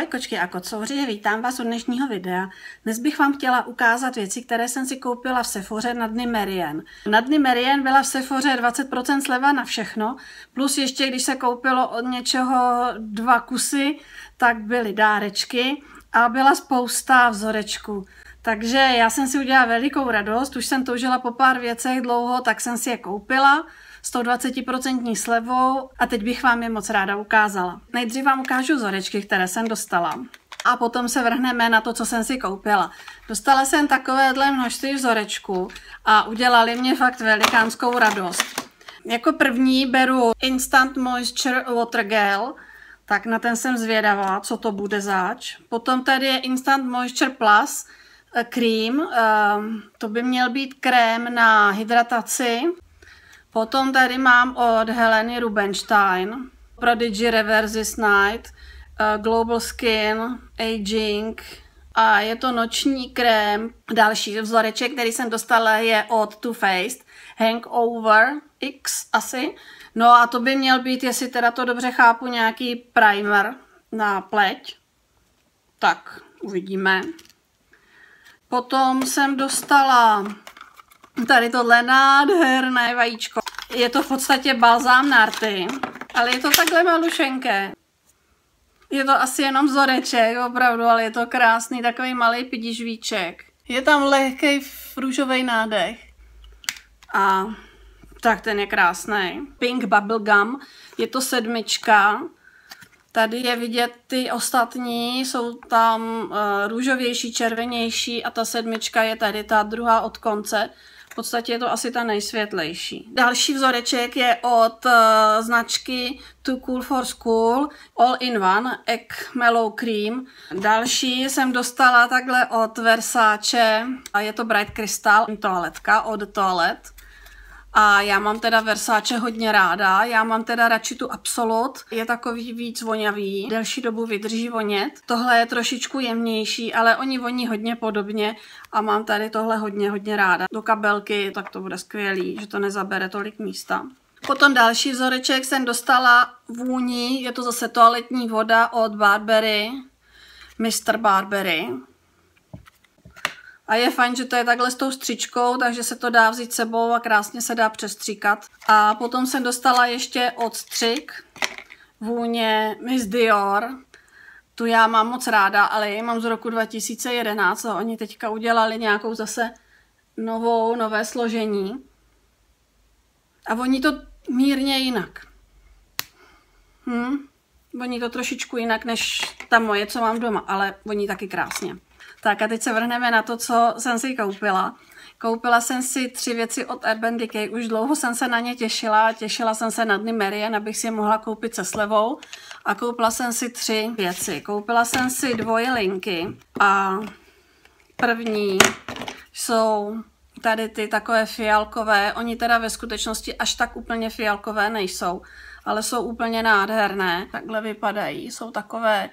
kočky a kocouři, vítám vás u dnešního videa. Dnes bych vám chtěla ukázat věci, které jsem si koupila v Sephoře na dny Marian. Na dny Marian byla v Sephoře 20% sleva na všechno, plus ještě když se koupilo od něčeho 2 kusy, tak byly dárečky a byla spousta vzorečků. Takže já jsem si udělala velikou radost, už jsem toužila po pár věcech dlouho, tak jsem si je koupila s tou 20% slevou a teď bych vám je moc ráda ukázala. Nejdřív vám ukážu vzorečky, které jsem dostala a potom se vrhneme na to, co jsem si koupila. Dostala jsem takovéhle množství vzorečků a udělali mě fakt velikánskou radost. Jako první beru Instant Moisture Water Gel, tak na ten jsem zvědavá, co to bude zač. Potom tady je Instant Moisture Plus Cream, to by měl být krém na hydrataci. Potom tady mám od Heleny Rubinstein Prodigy Reverse This Night, Global Skin, Aging a je to noční krém. Další vzoreček, který jsem dostala, je od Too Faced Hangover X asi. No a to by měl být, jestli teda to dobře chápu, nějaký primer na pleť. Tak, uvidíme. Potom jsem dostala tady tohle nádherné vajíčko. Je to v podstatě balzám na rty, ale je to takhle malušenké. Je to asi jenom vzoreček, opravdu, ale je to krásný, takový malý pidižvíček. Je tam lehký růžový nádech. A tak ten je krásný. Pink Bubblegum, je to 7. Tady je vidět ty ostatní, jsou tam růžovější, červenější a ta 7 je tady ta druhá od konce. V podstatě je to asi ta nejsvětlejší. Další vzoreček je od značky Too Cool for School All in One Egg Mellow Cream. Další jsem dostala takhle od Versace a je to Bright Crystal toaletka od Toilet. A já mám teda Versace hodně ráda, já mám teda radši tu Absolute, je takový víc voňavý, delší dobu vydrží vonět. Tohle je trošičku jemnější, ale oni voní hodně podobně a mám tady tohle hodně ráda. Do kabelky, tak to bude skvělý, že to nezabere tolik místa. Potom další vzoreček jsem dostala vůní, je to zase toaletní voda od Barbery, Mr. Barbery. A je fajn, že to je takhle s tou stříčkou, takže se to dá vzít sebou a krásně se dá přestříkat. A potom jsem dostala ještě odstřik vůně Miss Dior. Tu já mám moc ráda, ale ji mám z roku 2011 a oni teďka udělali nějakou zase nové složení. A voní to mírně jinak. Voní to trošičku jinak než ta moje, co mám doma, ale voní taky krásně. Tak a teď se vrhneme na to, co jsem si koupila. Koupila jsem si 3 věci od Urban Decay, už dlouho jsem se na ně těšila. Těšila jsem se na dny Marian, abych si je mohla koupit se slevou. A koupila jsem si 3 věci. Koupila jsem si 2 linky a první jsou tady ty takové fialkové. Oni teda ve skutečnosti až tak úplně fialkové nejsou, ale jsou úplně nádherné. Takhle vypadají, jsou takové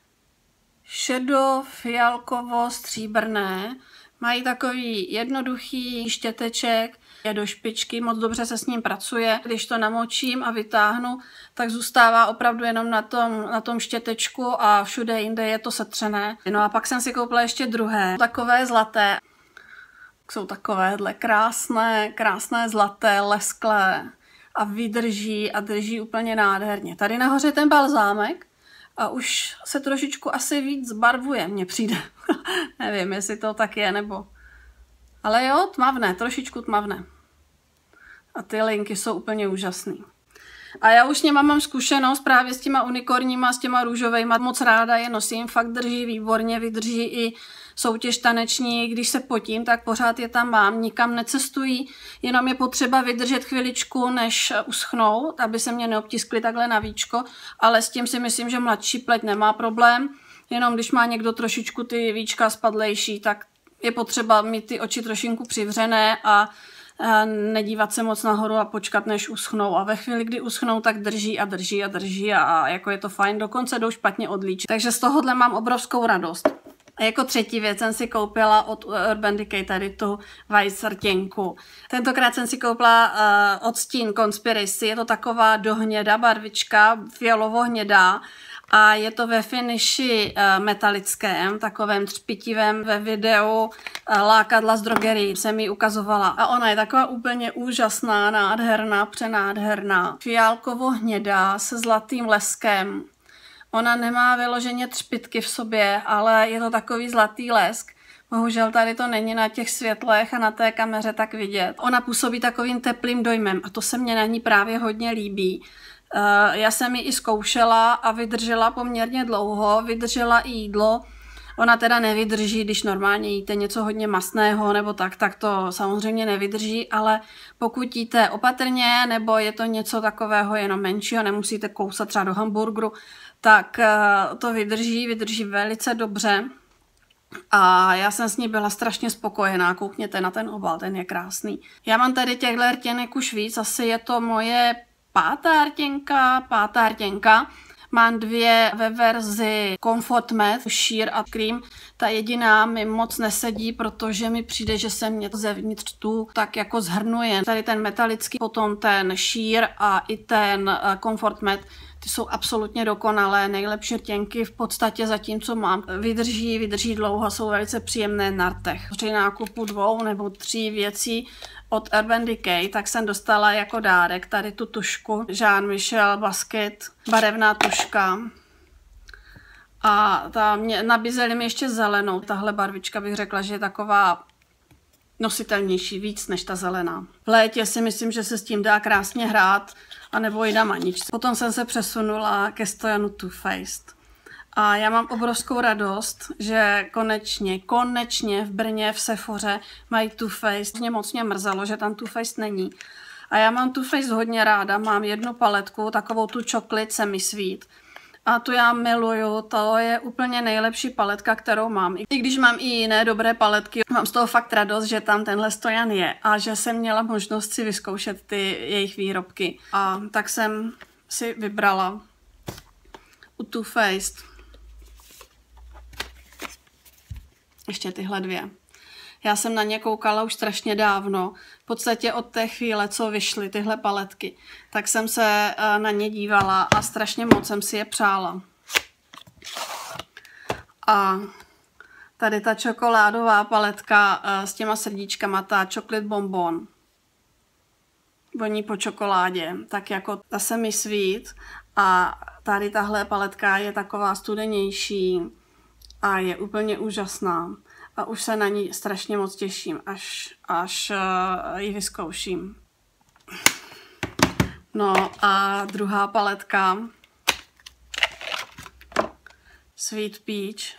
šedo-fialkovo-stříbrné. Mají takový jednoduchý štěteček, je do špičky, moc dobře se s ním pracuje. Když to namočím a vytáhnu, tak zůstává opravdu jenom na tom štětečku a všude jinde je to setřené. No a pak jsem si koupila ještě druhé, takové zlaté. Jsou takovéhle krásné zlaté, lesklé a vydrží a drží úplně nádherně. Tady nahoře ten balzámek. A už se trošičku asi víc zbarvuje, mně přijde. Nevím, jestli to tak je, nebo... Ale jo, tmavné, trošičku tmavné. A ty linky jsou úplně úžasný. A já už s něma mám zkušenost právě s těma unikorníma, s těma růžovejma. Moc ráda je nosím, fakt drží výborně, vydrží i soutěž taneční. Když se potím, tak pořád je tam mám, nikam necestují, jenom je potřeba vydržet chviličku, než uschnou, aby se mě neobtiskly takhle na víčko, ale s tím si myslím, že mladší pleť nemá problém, jenom když má někdo trošičku ty víčka spadlejší, tak je potřeba mít ty oči trošinku přivřené a nedívat se moc nahoru a počkat, než uschnou. A ve chvíli, kdy uschnou, tak drží a jako je to fajn, dokonce jdou špatně odlíčit. Takže z tohohle mám obrovskou radost. A jako třetí věc jsem si koupila od Urban Decay tady tu vajsrtěnku. Tentokrát jsem si koupila odstín Conspiracy, je to taková dohněda barvička, fialovo-hnědá A je to ve finiši metalickém, takovém třpitivém. Ve videu Lákadla z drogerii jsem ji ukazovala. A ona je taková úplně úžasná, nádherná, přenádherná. Fiálkovo-hnědá se zlatým leskem. Ona nemá vyloženě třpitky v sobě, ale je to takový zlatý lesk. Bohužel tady to není na těch světlech a na té kameře tak vidět. Ona působí takovým teplým dojmem a to se mně na ní právě hodně líbí. Já jsem ji i zkoušela a vydržela poměrně dlouho, vydržela i jídlo. Ona teda nevydrží, když normálně jíte něco hodně mastného nebo tak to samozřejmě nevydrží, ale pokud jíte opatrně nebo je to něco takového jenom menšího, nemusíte kousat třeba do hamburgeru, tak to vydrží velice dobře. A já jsem s ní byla strašně spokojená, koukněte na ten obal, ten je krásný. Já mám tady těchto rtěnek už víc, asi je to moje pátá rtěnka. Mám dvě ve verzi Comfort Matte, Sheer a Cream. Ta jediná mi moc nesedí, protože mi přijde, že se mě zevnitř tu tak jako zhrnuje. Tady ten metalický, potom ten Sheer a i ten Comfort Matte, ty jsou absolutně dokonalé, nejlepší rtěnky v podstatě zatím, co mám. Vydrží dlouho, jsou velice příjemné na rtech. Při nákupu 2 nebo 3 věcí od Urban Decay, tak jsem dostala jako dárek tady tu tušku Jean Michel Basket, barevná tuška. A nabízeli mi ještě zelenou. Tahle barvička bych řekla, že je taková nositelnější víc než ta zelená. V létě si myslím, že se s tím dá krásně hrát, anebo i na maničce. Potom jsem se přesunula ke stojanu Too Faced. A já mám obrovskou radost, že konečně v Brně v Sephoře mají Too Faced. Mě moc mrzelo, že tam Too Faced není. A já mám Too Faced hodně ráda, mám jednu paletku, takovou tu Chocolate Semi Sweet. A tu já miluju, to je úplně nejlepší paletka, kterou mám. I když mám i jiné dobré paletky, mám z toho fakt radost, že tam tenhle stojan je a že jsem měla možnost si vyzkoušet ty jejich výrobky. A tak jsem si vybrala u Too Faced ještě tyhle dvě. Já jsem na ně koukala už strašně dávno, v podstatě od té chvíle, co vyšly tyhle paletky, tak jsem se na ně dívala a strašně moc jsem si je přála. A tady ta čokoládová paletka s těma srdíčkama, ta Chocolate Bonbon, voní po čokoládě, tak jako ta Semi Sweet, a tady tahle paletka je taková studenější a je úplně úžasná. A už se na ní strašně moc těším, až ji vyzkouším. No a druhá paletka Sweet Peach,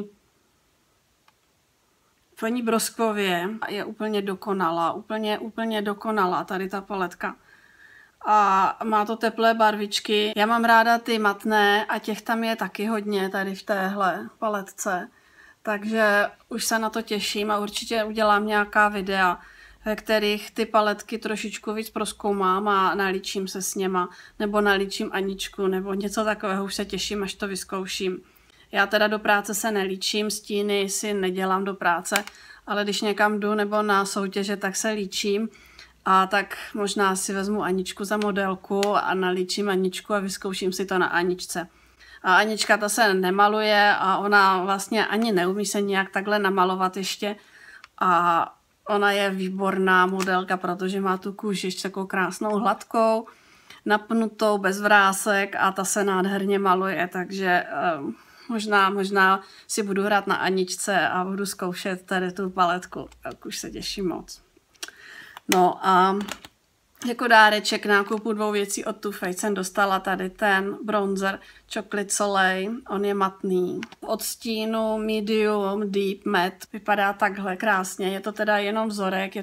voní broskvově a je úplně dokonalá, úplně dokonalá tady ta paletka. A má to teplé barvičky. Já mám ráda ty matné a těch tam je taky hodně tady v téhle paletce. Takže už se na to těším a určitě udělám nějaká videa, ve kterých ty paletky trošičku víc prozkoumám a nalíčím se s něma, nebo nalíčím Aničku, nebo něco takového, už se těším, až to vyzkouším. Já teda do práce se nelíčím, stíny si nedělám do práce, ale když někam jdu nebo na soutěže, tak se líčím. A tak možná si vezmu Aničku za modelku a nalíčím Aničku a vyzkouším si to na Aničce. A Anička ta se nemaluje a ona vlastně ani neumí se nějak takhle namalovat ještě. A ona je výborná modelka, protože má tu kůži ještě takovou krásnou hladkou, napnutou, bez vrásek a ta se nádherně maluje, takže možná si budu hrát na Aničce a budu zkoušet tady tu paletku, tak už se těším moc. No a jako dáreček nákupu 2 věcí od Too Faced jsem dostala tady ten bronzer Chocolate Soleil, on je matný. Od stínu Medium Deep Matte, vypadá takhle krásně, je to teda jenom vzorek,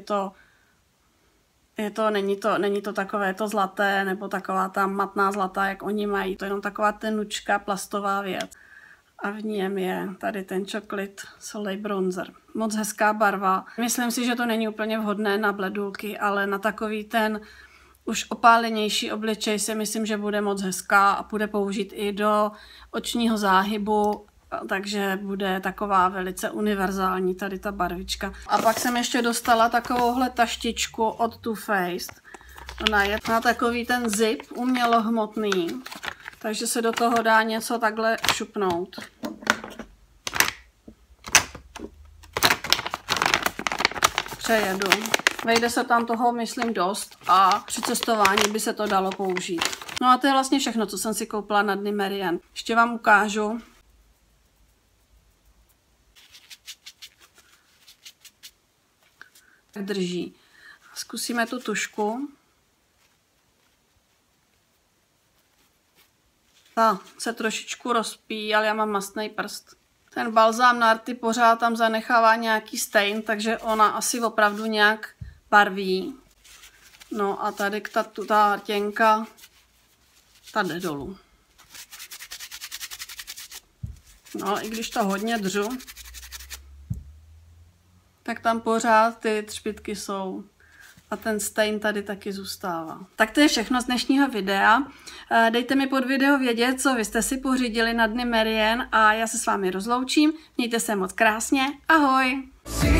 není to takové to zlaté nebo taková ta matná zlatá, jak oni mají, to je jenom taková tenučka plastová věc. A v něm je tady ten Chocolate Soleil bronzer. Moc hezká barva. Myslím si, že to není úplně vhodné na bledulky, ale na takový ten už opálenější obličej si myslím, že bude moc hezká a bude použít i do očního záhybu, takže bude taková velice univerzální tady ta barvička. A pak jsem ještě dostala takovouhle taštičku od Too Faced. Ona je na takový ten zip umělohmotný. Takže se do toho dá něco takhle šupnout. Přejedu. Vejde se tam toho, myslím, dost a při cestování by se to dalo použít. No a to je vlastně všechno, co jsem si koupila na dny Marian. Ještě vám ukážu. Tak drží. Zkusíme tu tušku. Ta se trošičku rozpíjí, ale já mám mastný prst. Ten balzám na rty pořád tam zanechává nějaký stain, takže ona asi opravdu nějak barví. No a tady ta rtěnka, ta jde dolů. No ale i když to hodně držu, tak tam pořád ty třpytky jsou. A ten stain tady taky zůstává. Tak to je všechno z dnešního videa. Dejte mi pod video vědět, co vy jste si pořídili na dny Marian a já se s vámi rozloučím. Mějte se moc krásně. Ahoj!